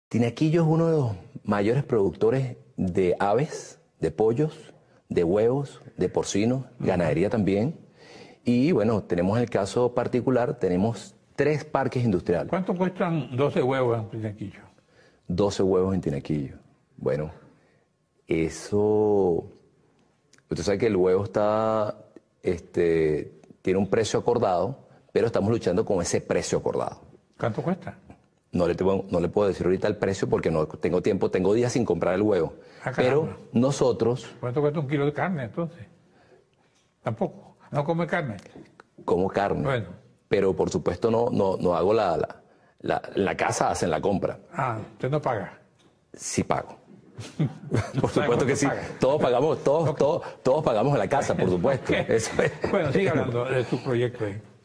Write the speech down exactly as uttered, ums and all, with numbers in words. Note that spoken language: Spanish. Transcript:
Tinaquillo es uno de los mayores productores de aves, de pollos, de huevos, de porcinos, ganadería también. Y bueno, tenemos el caso particular, tenemos tres parques industriales. ¿Cuánto cuestan doce huevos en Tinaquillo? doce huevos en Tinaquillo. Bueno, eso... Usted sabe que el huevo está, este, tiene un precio acordado, pero estamos luchando con ese precio acordado. ¿Cuánto cuesta? No le, tengo, no le puedo decir ahorita el precio porque no tengo tiempo, tengo días sin comprar el huevo. Ah, pero nosotros... ¿Cuánto cuesta un kilo de carne entonces? Tampoco. ¿No come carne? Como carne. Bueno. Pero por supuesto no, no, no hago la, la, la... La casa hacen la compra. Ah, usted no paga. Sí pago. Por supuesto que sí. Paga? Todos pagamos, todos, okay. todos, todos pagamos en la casa, por supuesto. Okay. Eso es. Bueno, siga hablando de tu proyecto ahí.